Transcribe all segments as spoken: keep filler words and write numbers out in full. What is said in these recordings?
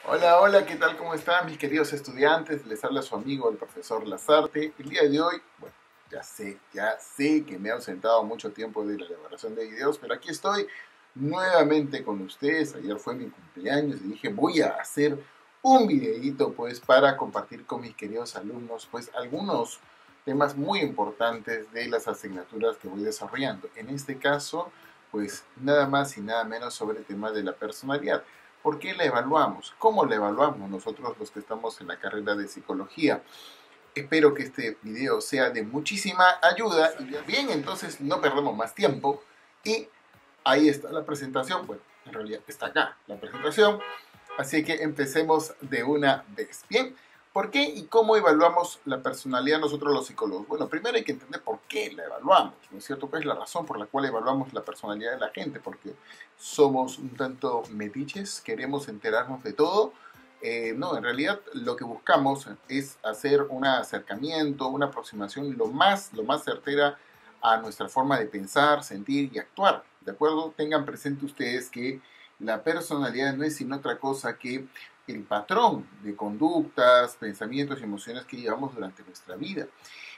Hola, hola, ¿qué tal? ¿Cómo están mis queridos estudiantes? Les habla su amigo el profesor Lazarte. El día de hoy, bueno, ya sé, ya sé que me he ausentado mucho tiempo de la elaboración de videos, pero aquí estoy nuevamente con ustedes. Ayer fue mi cumpleaños y dije, voy a hacer un videíto pues para compartir con mis queridos alumnos pues algunos temas muy importantes de las asignaturas que voy desarrollando. En este caso, pues nada más y nada menos sobre el tema de la personalidad. ¿Por qué la evaluamos? ¿Cómo la evaluamos nosotros los que estamos en la carrera de psicología? Espero que este video sea de muchísima ayuda. Y bien, entonces no perdemos más tiempo. Y ahí está la presentación. Bueno, en realidad está acá la presentación. Así que empecemos de una vez. Bien, ¿por qué y cómo evaluamos la personalidad nosotros los psicólogos? Bueno, primero hay que entender por qué la evaluamos, ¿no es cierto? ¿Cuál es la razón por la cual evaluamos la personalidad de la gente? Porque somos un tanto metiches, queremos enterarnos de todo. Eh, no, en realidad lo que buscamos es hacer un acercamiento, una aproximación lo más, lo más certera a nuestra forma de pensar, sentir y actuar. ¿De acuerdo? Tengan presente ustedes que la personalidad no es sino otra cosa que el patrón de conductas, pensamientos y emociones que llevamos durante nuestra vida.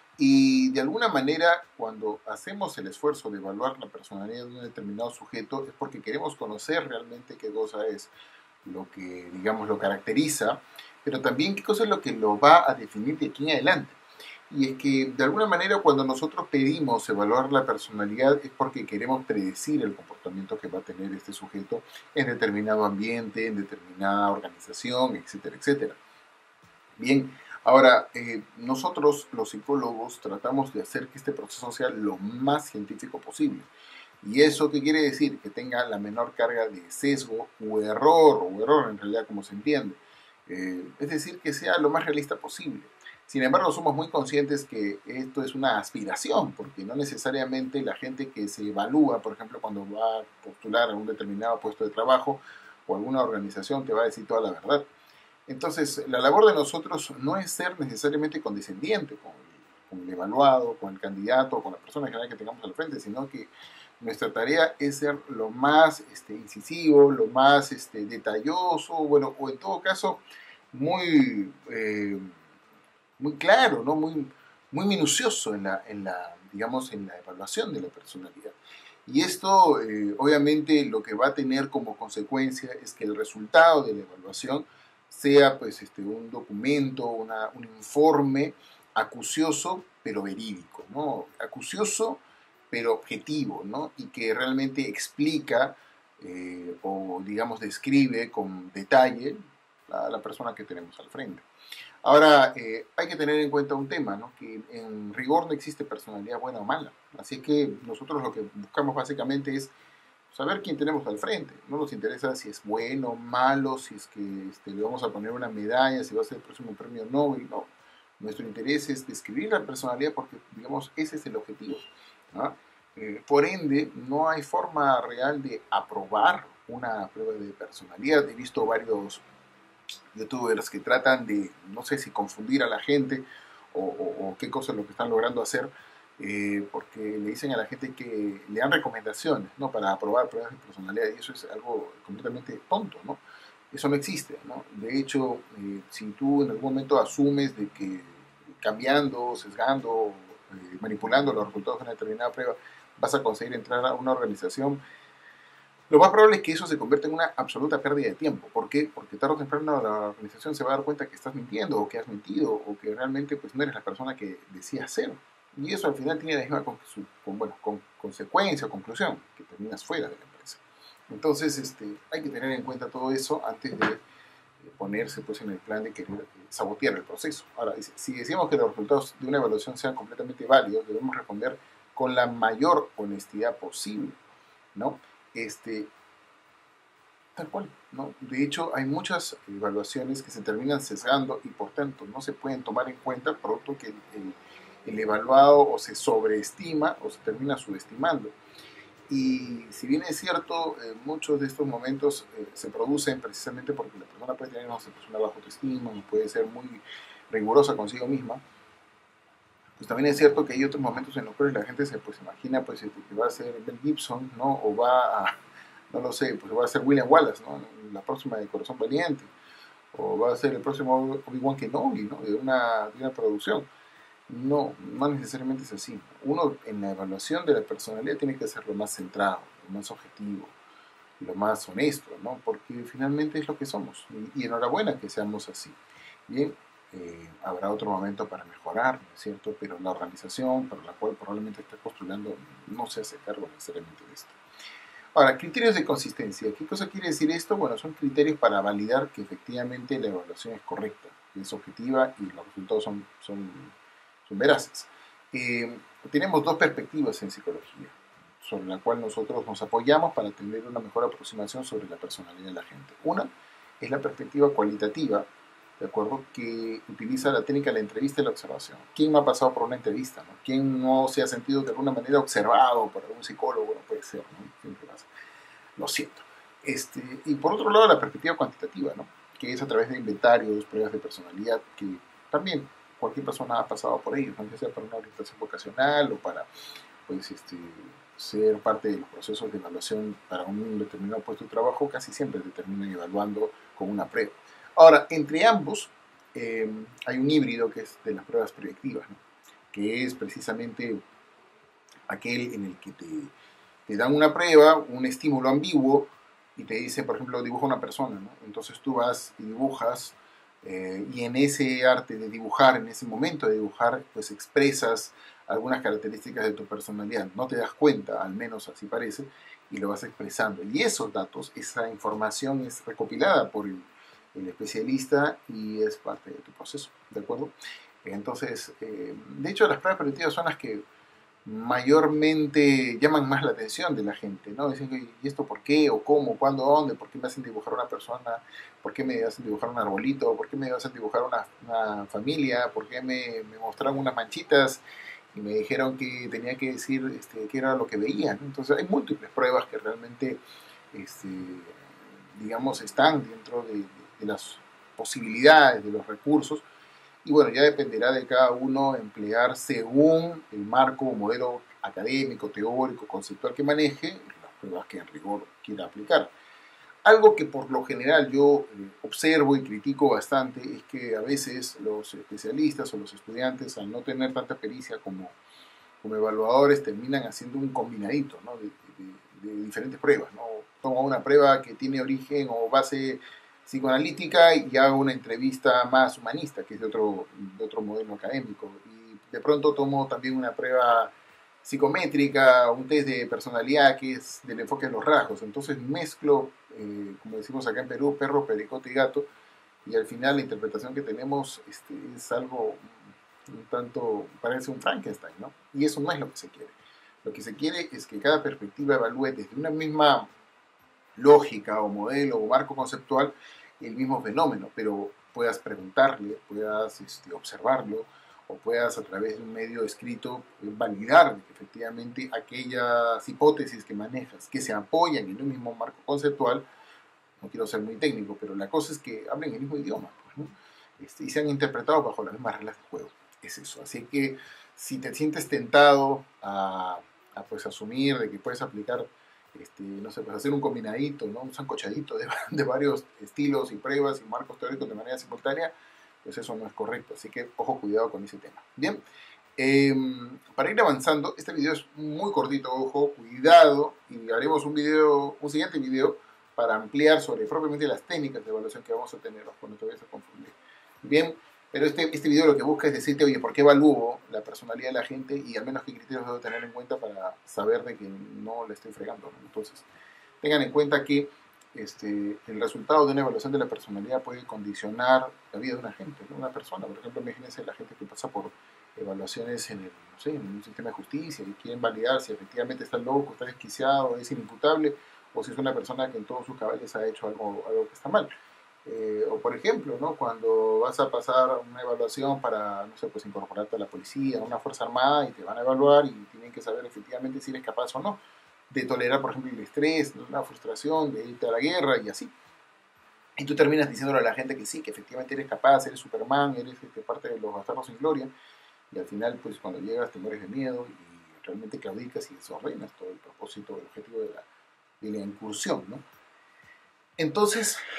Y de alguna manera, cuando hacemos el esfuerzo de evaluar la personalidad de un determinado sujeto, es porque queremos conocer realmente qué cosa es lo que, digamos, lo caracteriza, pero también qué cosa es lo que lo va a definir de aquí en adelante. Y es que de alguna manera cuando nosotros pedimos evaluar la personalidad es porque queremos predecir el comportamiento que va a tener este sujeto en determinado ambiente, en determinada organización, etcétera, etcétera. Bien, ahora eh, nosotros los psicólogos tratamos de hacer que este proceso sea lo más científico posible. ¿Y eso qué quiere decir? Que tenga la menor carga de sesgo o error, o error en realidad como se entiende. Eh, es decir, que sea lo más realista posible. Sin embargo, somos muy conscientes que esto es una aspiración, porque no necesariamente la gente que se evalúa, por ejemplo, cuando va a postular a un determinado puesto de trabajo o alguna organización, te va a decir toda la verdad. Entonces, la labor de nosotros no es ser necesariamente condescendiente con el, con el evaluado, con el candidato, con la persona en general que tengamos al frente, sino que nuestra tarea es ser lo más este, incisivo, lo más este, detalloso, bueno, o en todo caso, muy, eh, muy claro, ¿no? Muy, muy minucioso en la, en la, digamos, en la evaluación de la personalidad. Y esto, eh, obviamente, lo que va a tener como consecuencia es que el resultado de la evaluación sea, pues, este, un documento, una, un informe acucioso, pero verídico, ¿no? Acucioso, pero objetivo, ¿no? Y que realmente explica eh, o, digamos, describe con detalle a la persona que tenemos al frente. Ahora, eh, hay que tener en cuenta un tema, ¿no? Que en rigor no existe personalidad buena o mala. Así que nosotros lo que buscamos básicamente es saber quién tenemos al frente. No nos interesa si es bueno o malo, si es que este, le vamos a poner una medalla, si va a ser el próximo premio Nobel. No. Nuestro interés es describir la personalidad porque, digamos, ese es el objetivo, ¿no? Eh, por ende, no hay forma real de aprobar una prueba de personalidad. He visto varios youtubers que tratan de, no sé si confundir a la gente o, o, o qué cosa es lo que están logrando hacer, eh, porque le dicen a la gente que le dan recomendaciones, ¿no? Para aprobar pruebas de personalidad, y eso es algo completamente tonto, ¿no? Eso no existe, ¿no? De hecho, eh, si tú en algún momento asumes de que cambiando, sesgando, eh, manipulando los resultados de una determinada prueba, vas a conseguir entrar a una organización, lo más probable es que eso se convierta en una absoluta pérdida de tiempo. ¿Por qué? Porque tarde o temprano la organización se va a dar cuenta que estás mintiendo o que has mentido o que realmente pues, no eres la persona que decías ser. Y eso al final tiene la misma con, con, bueno, con consecuencia o conclusión, que terminas fuera de la empresa. Entonces este, hay que tener en cuenta todo eso antes de ponerse pues, en el plan de querer sabotear el proceso. Ahora, si decimos que los resultados de una evaluación sean completamente válidos, debemos responder con la mayor honestidad posible, ¿no? Este, Tal cual, ¿no? De hecho, hay muchas evaluaciones que se terminan sesgando y por tanto no se pueden tomar en cuenta, producto que el, el, el evaluado o se sobreestima o se termina subestimando. Y si bien es cierto, eh, muchos de estos momentos eh, se producen precisamente porque la persona puede tener, no sé, pues una baja autoestima, puede ser muy rigurosa consigo misma, pues también es cierto que hay otros momentos en los cuales la gente se pues, imagina pues, que va a ser Mel Gibson, ¿no? O va a, no lo sé, pues va a ser William Wallace, ¿no? La próxima de Corazón Valiente. o va a ser el próximo Obi-Wan Kenobi, ¿no? De una, de una producción. No, no necesariamente es así. Uno en la evaluación de la personalidad tiene que ser lo más centrado, lo más objetivo, lo más honesto, ¿no? Porque finalmente es lo que somos. Y, y enhorabuena que seamos así. Bien, eh, habrá otro momento para mejorar, ¿no es cierto? Pero la organización para la cual probablemente está postulando no se hace cargo necesariamente de esto. Ahora, criterios de consistencia. ¿Qué cosa quiere decir esto? Bueno, son criterios para validar que efectivamente la evaluación es correcta, que es objetiva y los resultados son, son, son veraces. Eh, tenemos dos perspectivas en psicología, sobre la cual nosotros nos apoyamos para tener una mejor aproximación sobre la personalidad de la gente. Una es la perspectiva cualitativa, ¿de acuerdo? Que utiliza la técnica de la entrevista y la observación. ¿Quién no ha pasado por una entrevista? ¿No? ¿Quién no se ha sentido de alguna manera observado por algún psicólogo? No puede ser, ¿no? Siempre pasa. Lo siento. Este, y por otro lado, la perspectiva cuantitativa, ¿no? Que es a través de inventarios, pruebas de personalidad, que también cualquier persona ha pasado por ellos, ¿no? Ya sea para una orientación vocacional o para, pues, este, ser parte de los procesos de evaluación para un determinado puesto de trabajo, casi siempre te terminan evaluando con una prueba. Ahora, entre ambos eh, hay un híbrido que es de las pruebas proyectivas, ¿no? Que es precisamente aquel en el que te, te dan una prueba, un estímulo ambiguo, y te dice, por ejemplo, dibuja una persona, ¿no? Entonces tú vas y dibujas, eh, y en ese arte de dibujar, en ese momento de dibujar, pues expresas algunas características de tu personalidad. No te das cuenta, al menos así parece, y lo vas expresando. Y esos datos, esa información es recopilada por el, el especialista y es parte de tu proceso, ¿de acuerdo? Entonces, eh, de hecho, las pruebas predictivas son las que mayormente llaman más la atención de la gente, ¿no? Dicen, ¿y esto por qué? ¿O cómo? ¿Cuándo? ¿Dónde? ¿Por qué me hacen dibujar una persona? ¿Por qué me hacen dibujar un arbolito? ¿Por qué me hacen dibujar una, una familia? ¿Por qué me, me mostraron unas manchitas y me dijeron que tenía que decir este, qué era lo que veía, ¿no? Entonces hay múltiples pruebas que realmente, este, digamos, están dentro de, de, de las posibilidades, de los recursos. Y bueno, ya dependerá de cada uno emplear según el marco o modelo académico, teórico, conceptual que maneje, las pruebas que en rigor quiera aplicar. Algo que por lo general yo eh, observo y critico bastante es que a veces los especialistas o los estudiantes, al no tener tanta pericia como, como evaluadores, terminan haciendo un combinadito, ¿no? de, de, de diferentes pruebas, ¿no? Toma una prueba que tiene origen o base psicoanalítica y hago una entrevista más humanista, que es de otro, de otro modelo académico. Y de pronto tomo también una prueba psicométrica, un test de personalidad que es del enfoque de los rasgos. Entonces mezclo, eh, como decimos acá en Perú, perro, pericote y gato, y al final la interpretación que tenemos este, es algo un tanto, parece un Frankenstein, ¿no? Y eso no es lo que se quiere. Lo que se quiere es que cada perspectiva evalúe desde una misma lógica o modelo o marco conceptual el mismo fenómeno, pero puedas preguntarle, puedas este, observarlo, o puedas a través de un medio escrito validar que efectivamente aquellas hipótesis que manejas, que se apoyan en un mismo marco conceptual, no quiero ser muy técnico, pero la cosa es que hablen el mismo idioma, pues, ¿no? Este, y se han interpretado bajo las mismas reglas de juego. Es eso. Así que si te sientes tentado a, a pues asumir de que puedes aplicar, este, no sé, pues hacer un combinadito, ¿no? Un sancochadito de, de varios estilos y pruebas y marcos teóricos de manera simultánea, pues eso no es correcto. Así que ojo, cuidado con ese tema. Bien, eh, para ir avanzando, este video es muy cortito, ojo, cuidado, y haremos un video, un siguiente video para ampliar sobre propiamente las técnicas de evaluación que vamos a tener, no te vayas a confundir. Bien, pero este, este video lo que busca es decirte, oye, ¿por qué evalúo la personalidad de la gente? Y al menos qué criterios debo tener en cuenta para saber de que no le estoy fregando, ¿no? Entonces, tengan en cuenta que este, el resultado de una evaluación de la personalidad puede condicionar la vida de una gente, ¿no? Una persona. Por ejemplo, imagínense la gente que pasa por evaluaciones en, el, no sé, en un sistema de justicia y quieren validar si efectivamente está loco, está desquiciado, es inimputable, o si es una persona que en todos sus cabales ha hecho algo, algo que está mal. Eh, o por ejemplo, ¿no? Cuando vas a pasar una evaluación para, no sé, pues incorporarte a la policía, a una fuerza armada, y te van a evaluar y tienen que saber efectivamente si eres capaz o no de tolerar, por ejemplo, el estrés, la frustración, de irte a la guerra y así. Y tú terminas diciéndole a la gente que sí, que efectivamente eres capaz, eres Superman, eres este, parte de los bastardos sin gloria, y al final, pues cuando llegas te mueres de miedo y realmente claudicas y desordenas todo el propósito, el objetivo de la, de la incursión, ¿no? Entonces,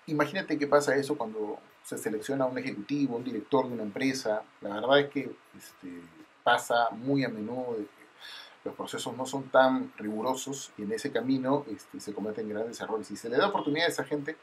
imagínate qué pasa eso cuando se selecciona un ejecutivo, un director de una empresa. La verdad es que este, pasa muy a menudo de que los procesos no son tan rigurosos y en ese camino este, se cometen grandes errores. Y se le da oportunidad a esa gente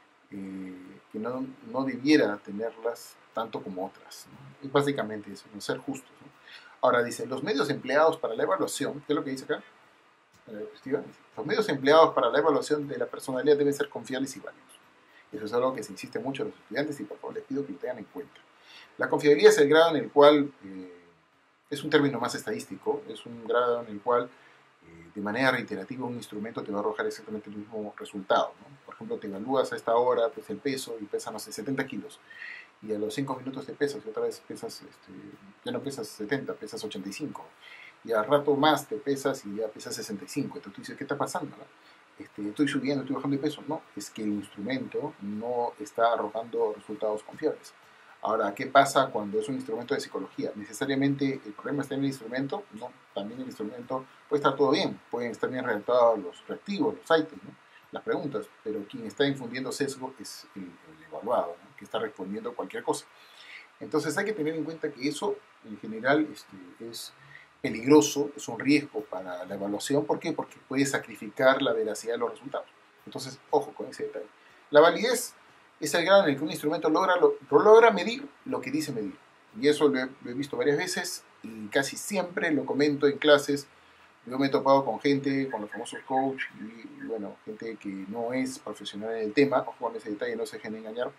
eh, que no, no debiera tenerlas tanto como otras, ¿no? Es básicamente eso, no ser justos, ¿no? Ahora dice, los medios empleados para la evaluación, ¿qué es lo que dice acá? La diapositiva, dice, los medios empleados para la evaluación de la personalidad deben ser confiables y válidos. Eso es algo que se insiste mucho a los estudiantes y por favor les pido que lo tengan en cuenta. La confiabilidad es el grado en el cual, eh, es un término más estadístico, es un grado en el cual eh, de manera reiterativa un instrumento te va a arrojar exactamente el mismo resultado, ¿no? Por ejemplo, te evalúas a esta hora pues, el peso y pesa, no sé, setenta kilos. Y a los cinco minutos te pesas y otra vez pesas, este, ya no pesas setenta, pesas ochenta y cinco. Y al rato más te pesas y ya pesas sesenta y cinco. Entonces tú dices, ¿qué está pasando, no? Este, estoy subiendo, estoy bajando de peso. No, es que el instrumento no está arrojando resultados confiables. Ahora, ¿qué pasa cuando es un instrumento de psicología? ¿Necesariamente el problema está en el instrumento? No, también el instrumento puede estar todo bien, pueden estar bien redactados los reactivos, los ítems, ¿no? Las preguntas, pero quien está infundiendo sesgo es el, el evaluado, ¿no? Que está respondiendo cualquier cosa. Entonces hay que tener en cuenta que eso en general este, es peligroso, es un riesgo para la evaluación. ¿Por qué? Porque puede sacrificar la veracidad de los resultados. Entonces, ojo con ese detalle. La validez es el grado en el que un instrumento logra, lo, logra medir lo que dice medir. Y eso lo he, lo he visto varias veces y casi siempre lo comento en clases. Yo me he topado con gente, con los famosos coach y, y bueno, gente que no es profesional en el tema, ojo con ese detalle, no se dejen engañar,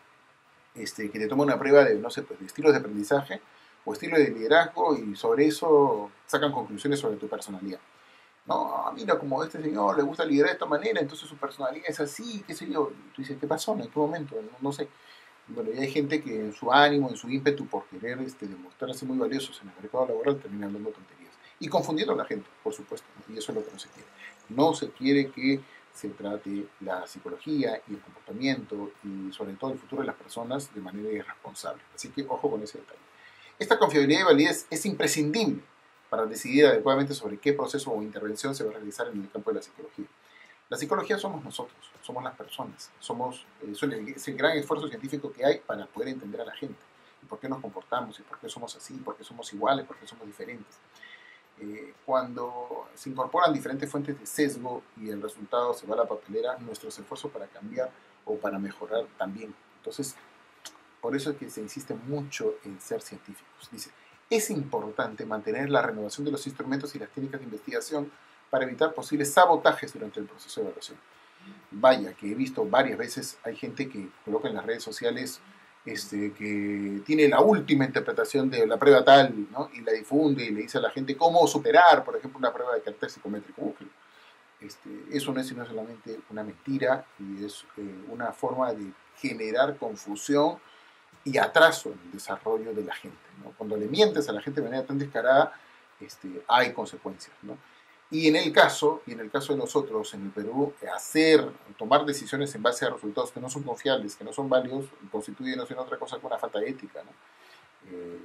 este, que te toma una prueba de, no sé, pues, de estilos de aprendizaje o estilo de liderazgo y sobre eso sacan conclusiones sobre tu personalidad. No, mira, como a este señor le gusta liderar de esta manera, entonces su personalidad es así, qué sé yo. Y tú dices, ¿qué pasó? ¿En qué momento? No, no sé. Bueno, y hay gente que en su ánimo, en su ímpetu por querer este, demostrarse muy valiosos en el mercado laboral, termina hablando tonterías. Y confundiendo a la gente, por supuesto, ¿no? Y eso es lo que no se quiere. No se quiere que se trate la psicología y el comportamiento y sobre todo el futuro de las personas de manera irresponsable. Así que ojo con ese detalle. Esta confiabilidad y validez es imprescindible para decidir adecuadamente sobre qué proceso o intervención se va a realizar en el campo de la psicología. La psicología somos nosotros, somos las personas, somos eh, es el gran esfuerzo científico que hay para poder entender a la gente, y por qué nos comportamos, y por qué somos así, por qué somos iguales, por qué somos diferentes. Eh, cuando se incorporan diferentes fuentes de sesgo y el resultado se va a la papelera, nuestros esfuerzos para cambiar o para mejorar también. Entonces, por eso es que se insiste mucho en ser científicos. Dice, es importante mantener la renovación de los instrumentos y las técnicas de investigación para evitar posibles sabotajes durante el proceso de evaluación. Vaya, que he visto varias veces, hay gente que coloca en las redes sociales este, que tiene la última interpretación de la prueba tal, ¿no? Y la difunde y le dice a la gente cómo superar, por ejemplo, una prueba de carácter psicométrico. Este, eso no es sino solamente una mentira y es eh, una forma de generar confusión y atraso en el desarrollo de la gente, ¿no? Cuando le mientes a la gente de manera tan descarada, este, hay consecuencias, ¿no? Y en el caso, y en el caso de nosotros en el Perú, hacer, tomar decisiones en base a resultados que no son confiables, que no son válidos, constituye no ser otra cosa que una falta de ética, ¿no? Eh,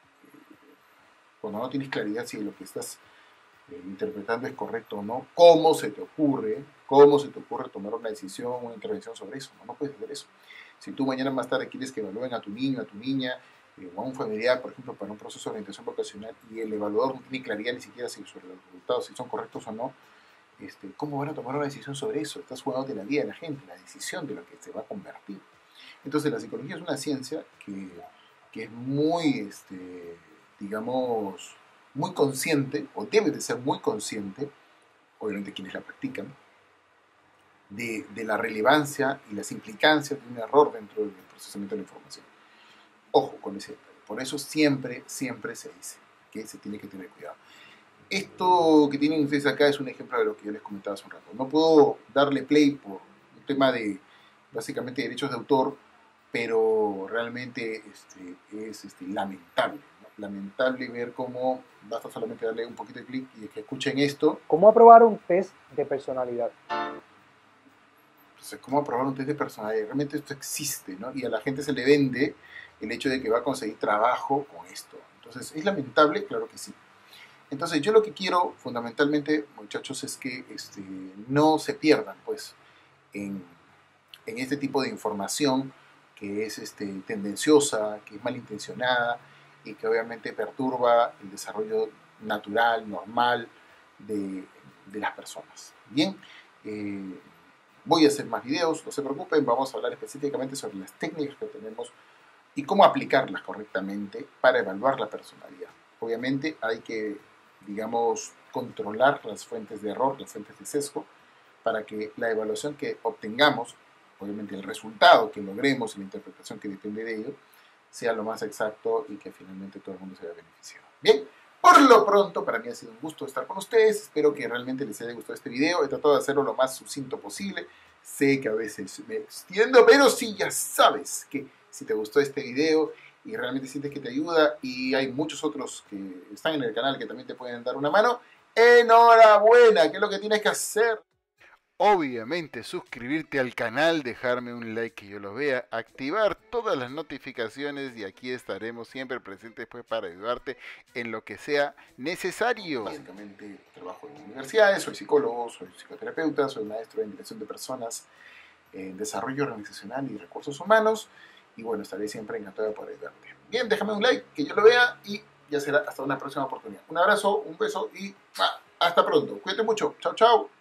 cuando no tienes claridad si lo que estás eh, interpretando es correcto o no, ¿cómo se te ocurre, cómo se te ocurre tomar una decisión, una intervención sobre eso? No, no puedes hacer eso. Si tú mañana más tarde quieres que evalúen a tu niño, a tu niña, eh, o a un familiar, por ejemplo, para un proceso de orientación vocacional, y el evaluador no tiene claridad ni siquiera sobre los resultados, si son correctos o no, este, ¿cómo van a tomar una decisión sobre eso? Estás jugando de la vida de la gente, la decisión de lo que se va a convertir. Entonces la psicología es una ciencia que, que es muy, este, digamos, muy consciente, o debe de ser muy consciente, obviamente quienes la practican, de, de la relevancia y las implicancias de un error dentro del procesamiento de la información. Ojo con ese detalle. Por eso siempre, siempre se dice que se tiene que tener cuidado. Esto que tienen ustedes acá es un ejemplo de lo que yo les comentaba hace un rato. No puedo darle play por un tema de, básicamente, derechos de autor, pero realmente este, es este, lamentable, ¿no? Lamentable ver cómo basta solamente darle un poquito de clic y que escuchen esto. ¿Cómo aprobar un test de personalidad? Entonces, ¿cómo aprobar un test de personalidad? Realmente esto existe, ¿no? Y a la gente se le vende el hecho de que va a conseguir trabajo con esto. Entonces, ¿es lamentable? Claro que sí. Entonces, yo lo que quiero fundamentalmente, muchachos, es que este, no se pierdan, pues, en, en este tipo de información que es este, tendenciosa, que es malintencionada y que obviamente perturba el desarrollo natural, normal de, de las personas. Bien, eh, voy a hacer más videos, no se preocupen, vamos a hablar específicamente sobre las técnicas que tenemos y cómo aplicarlas correctamente para evaluar la personalidad. Obviamente hay que, digamos, controlar las fuentes de error, las fuentes de sesgo, para que la evaluación que obtengamos, obviamente el resultado que logremos y la interpretación que depende de ello, sea lo más exacto y que finalmente todo el mundo se vea beneficiado. Bien, por lo pronto, para mí ha sido un gusto estar con ustedes. Espero que realmente les haya gustado este video. He tratado de hacerlo lo más sucinto posible. Sé que a veces me extiendo, pero sí, ya sabes que si te gustó este video y realmente sientes que te ayuda y hay muchos otros que están en el canal que también te pueden dar una mano, ¡enhorabuena! ¿Qué es lo que tienes que hacer? Obviamente suscribirte al canal, dejarme un like que yo lo vea, activar todas las notificaciones y aquí estaremos siempre presentes pues para ayudarte en lo que sea necesario. Básicamente trabajo en universidades, soy psicólogo, soy psicoterapeuta, soy maestro en dirección de personas, en desarrollo organizacional y recursos humanos y bueno, estaré siempre encantado de poder ayudarte. Bien, déjame un like que yo lo vea y ya será hasta una próxima oportunidad. Un abrazo, un beso y hasta pronto. Cuídate mucho. Chao, chao.